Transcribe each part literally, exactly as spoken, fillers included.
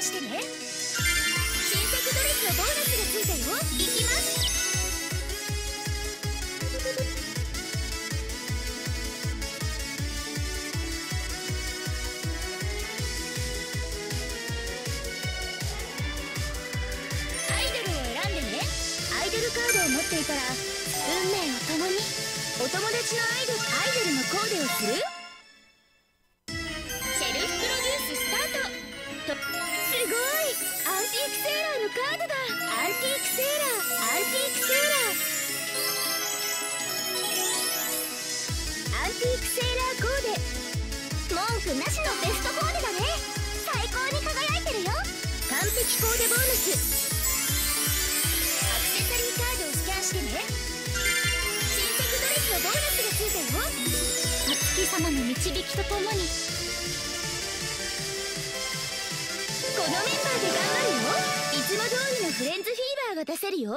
ンしてね。新作ドレスのボーナスがついたよ。いきます。アイドルを選んでね。アイドルカードを持っていたら運命を共にお友達のアイドルアイドルのコーデをする。セルフプロデューススタート。とすごい、アンティークセーラーのカードだ。アンティークセーラーアンティークセーラーアンティークセーラーコーデ、文句なしのベストコーデだね。最高に輝いてるよ。完璧コーデボーナス。アクセサリーカードをスキャンしてね。新作ドレスのボーナスがついたよ。お月様の導きとともにこのメンバーで頑張るよ。いつも通りのフレンズフィーバーが出せるよ。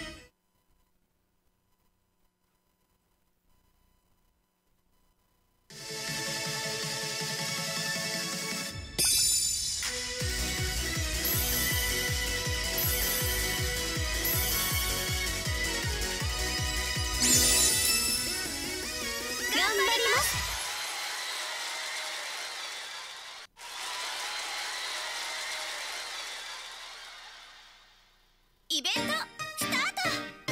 頑張ります。イベントスタート。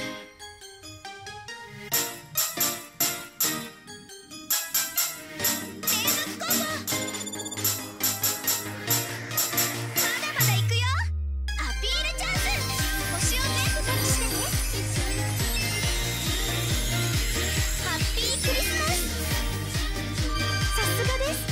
連続コンボ。まだまだいくよ。アピールチャンス。星を全部タッチしてね。ハッピークリスマス。さすがです。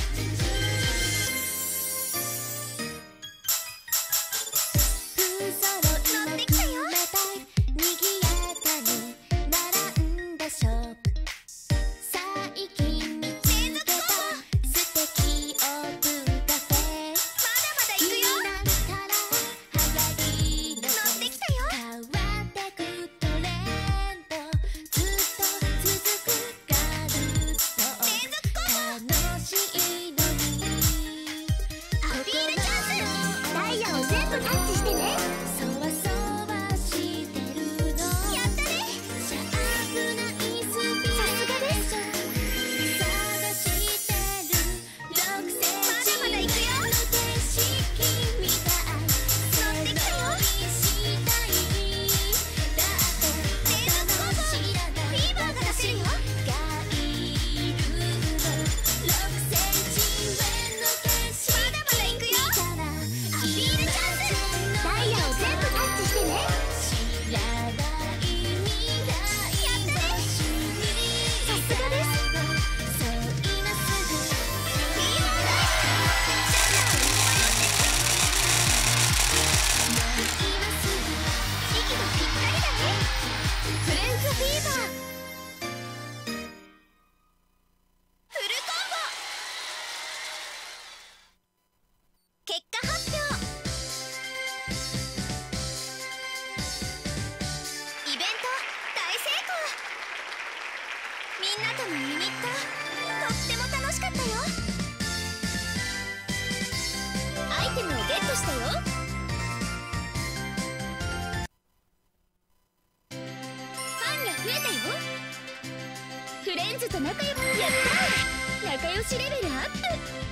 乗ってきたよ。にぎやかに並んだショップ、最近見つけた素敵オープンカフェ。まだまだ行くよ。になったら流行りの乗ってきたよ。変わってくトレンド、ずっと続くガルト。連続コンボ。楽しいのにアピールチャンス。ダイヤを全部タッチしてね。そわそわしてるの。やったね。シャープなイスピー。さすがです。探してるろくセンチまだまだ行くよ。景色みたい。乗ってきたよ。したいだって連続コンボ。フィーバーが出せるよ。ガイルのろくセンチ上の景色。まだまだ行くよ。アピールチャンス。ダイヤを全部タッチしてね。知らない未来。やったね。さすがです。そう今すぐフィーバーだ。シャッターを迷ってもう今すぐ息がぴったりだね。フレンズフィーバーフルコンボ。結果発表。イベント大成功。みんなとのユニットとっても楽しかったよ。アイテムをゲットしたよ。ファンが増えたよ。フレンズと仲良くやったー。仲良しレベルアップ。